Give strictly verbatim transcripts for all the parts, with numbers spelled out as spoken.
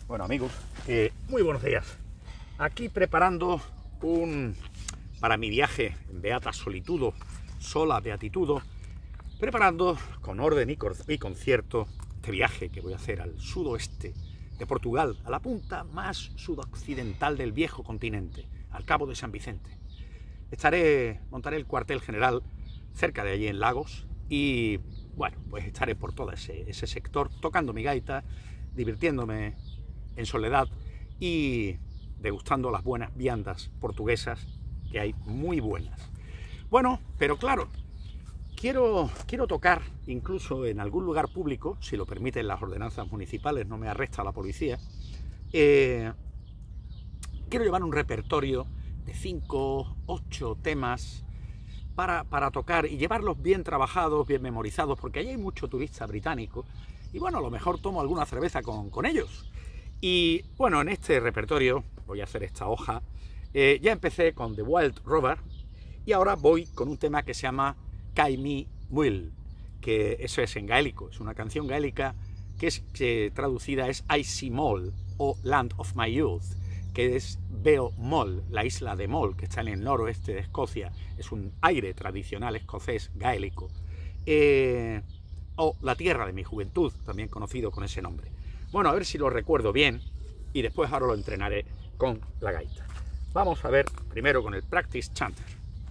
Bueno amigos, eh, muy buenos días. Aquí preparando un para mi viaje en beata solitudo, sola beatitudo, preparando con orden y, y concierto este viaje que voy a hacer al sudoeste de Portugal, a la punta más sudoccidental del viejo continente, al Cabo de San Vicente. Estaré, montaré el cuartel general cerca de allí en Lagos y bueno, pues estaré por todo ese, ese sector tocando mi gaita, divirtiéndome en soledad y degustando las buenas viandas portuguesas, que hay muy buenas. Bueno, pero claro, quiero, quiero tocar incluso en algún lugar público, si lo permiten las ordenanzas municipales, no me arresta la policía. Eh, quiero llevar un repertorio de cinco, ocho temas para, para tocar y llevarlos bien trabajados, bien memorizados, porque allí hay mucho turista británico y bueno, a lo mejor tomo alguna cerveza con, con ellos. Y bueno, en este repertorio, voy a hacer esta hoja, eh, ya empecé con The Wild Rover y ahora voy con un tema que se llama Kai Mi Muil, que eso es en gaélico, es una canción gaélica que es que traducida es I See Moll o Land of My Youth, que es Veo Moll, la isla de Moll, que está en el noroeste de Escocia, es un aire tradicional escocés gaélico, eh, o La tierra de mi juventud, también conocido con ese nombre. Bueno, a ver si lo recuerdo bien y después ahora lo entrenaré con la gaita. Vamos a ver primero con el Practice Chanter.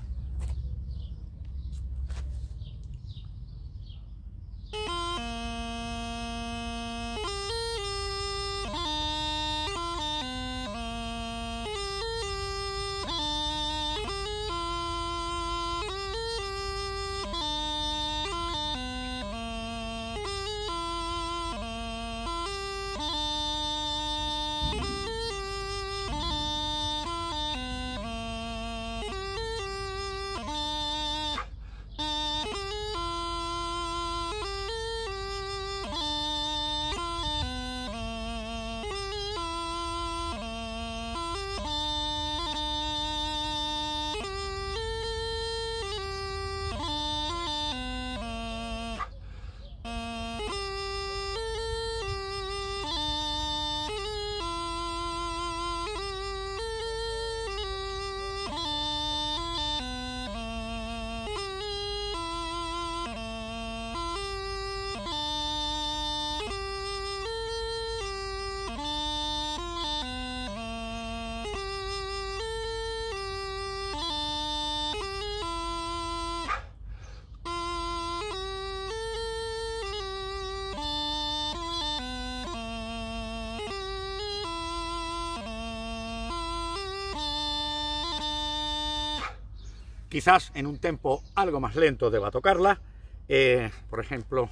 Quizás en un tempo algo más lento deba tocarla, eh, por ejemplo.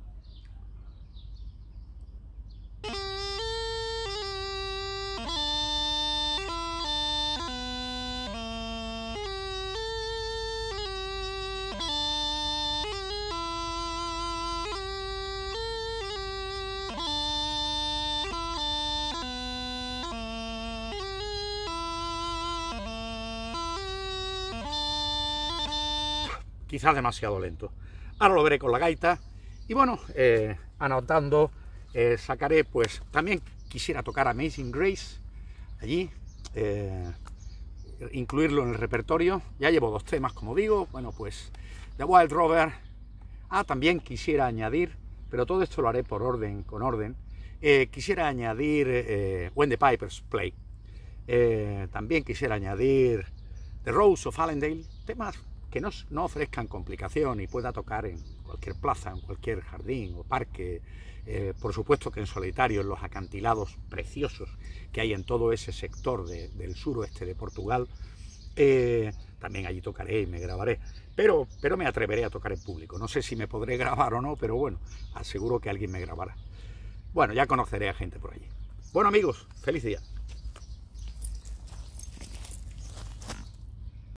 Quizás demasiado lento. Ahora lo veré con la gaita y bueno, eh, anotando, eh, sacaré pues, también quisiera tocar Amazing Grace allí, eh, incluirlo en el repertorio. Ya llevo dos temas, como digo, bueno pues The Wild Rover. Ah, también quisiera añadir, pero todo esto lo haré por orden, con orden, eh, quisiera añadir eh, When the Pipers Play. Eh, también quisiera añadir The Rose of Allendale, temas que no, no ofrezcan complicación y pueda tocar en cualquier plaza, en cualquier jardín o parque, eh, por supuesto que en solitario, en los acantilados preciosos que hay en todo ese sector de, del suroeste de Portugal. Eh, también allí tocaré y me grabaré, pero, pero me atreveré a tocar en público. No sé si me podré grabar o no, pero bueno, aseguro que alguien me grabará. Bueno, ya conoceré a gente por allí. Bueno amigos, feliz día.